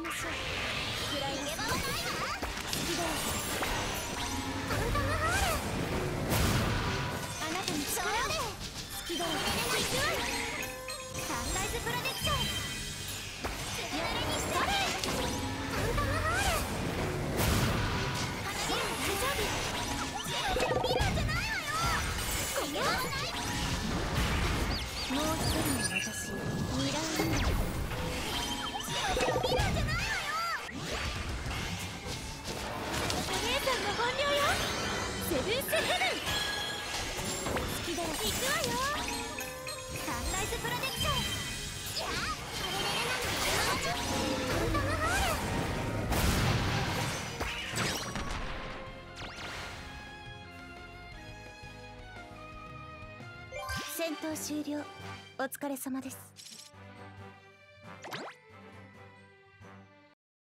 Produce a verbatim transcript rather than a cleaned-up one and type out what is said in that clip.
ましょう。くらいです。好きだよ。 ファントムホール。 あなたにそれ力を。 で好きだよ。 サンライズプロテクション。スレにしてファントムホール。 いや大丈夫。 ミラーじゃないわよ。これはないわ。 もう一人の私ミラーリング。 ミラーじゃないわよ。 お姉さんの本領よ。セブンスヘブン。好きだよ。 行くわよ。サンライズプロテクション。いやこれでレナの友達ファントムホール。 戦闘終了。お疲れ様です。